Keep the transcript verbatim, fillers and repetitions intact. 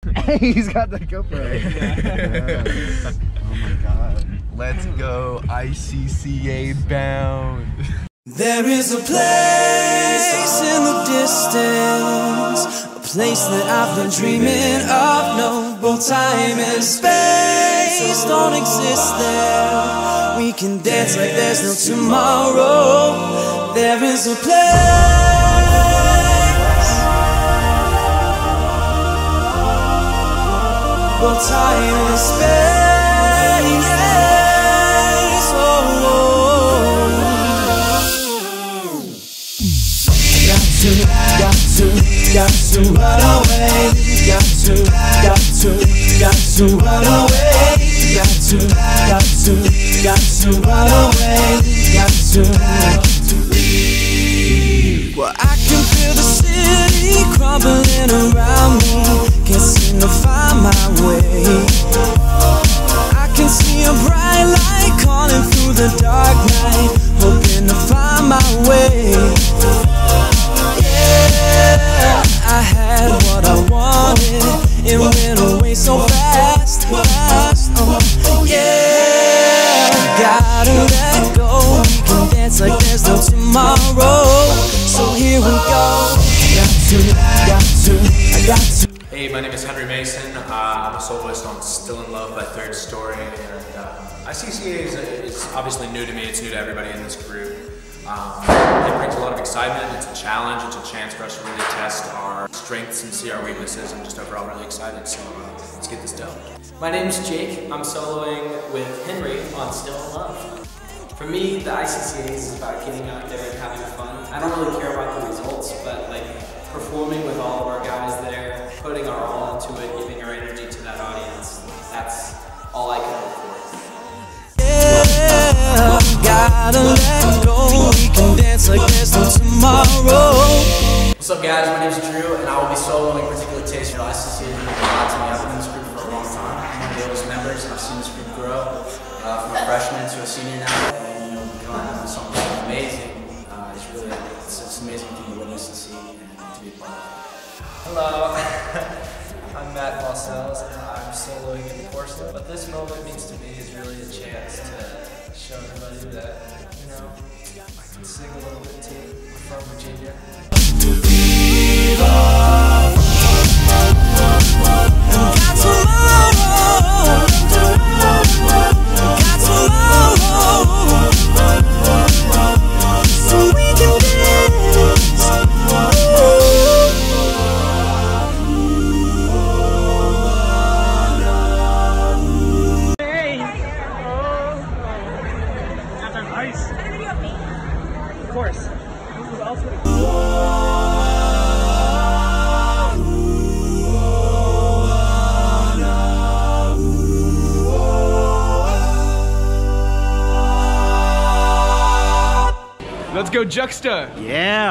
Hey, he's got the GoPro. Yeah. Oh my god. Let's go I C C A bound. There is a place in the distance, a place that I've been dreaming of. No, both time and space don't exist there. We can dance like there's no tomorrow. There is a place, both time and space. Oh, oh. Got to, got to, got to run away. Got to, got to, got to run away. Got to, got to, got to run away. Got to, got to leave. Well, I can feel the city crumbling around me. Can't seem to find my way. I can see a bright light calling through the dark night, hoping to find my way. Yeah, I had what I wanted, it went away so fast, fast. Oh, yeah, gotta let go. We can dance like there's no tomorrow. So here we go. Got to, got to, I got to. Hey, my name is Henry Mason. Uh, I'm a soloist on Still in Love by Third Story, and uh, I C C A is, is obviously new to me. It's new to everybody in this group. Um, it brings a lot of excitement. It's a challenge. It's a chance for us to really test our strengths and see our weaknesses. I'm just overall really excited, so uh, let's get this done. My name's Jake. I'm soloing with Henry on Still in Love. For me, the I C C A is about getting out there and having fun. I don't really care about the results, but like performing with all of our guys there, putting our all into it, giving our energy to that audience. That's all I can hope for. Yeah, gotta let go. We can dance like there's no tomorrow. What's up, guys? My name's Drew, and I will be soloing Particular Taste. I C C A has meant a lot to me. I've been in this group for a long time. I'm one of the oldest members, and I've seen this group grow uh, from a freshman to a senior now. And you know, becoming something amazing. Uh, it's really, it's, it's an amazing thing to witness and see and to be a part of. Hello, I'm Matt Balcells, and I'm soloing in Porcelain. What this moment means to me is really a chance to show everybody that, you know, I can sing a little bit too. I'm from Virginia. Got tomorrow. Got tomorrow. So we can dance. Of course. Let's go Juxta. Yeah.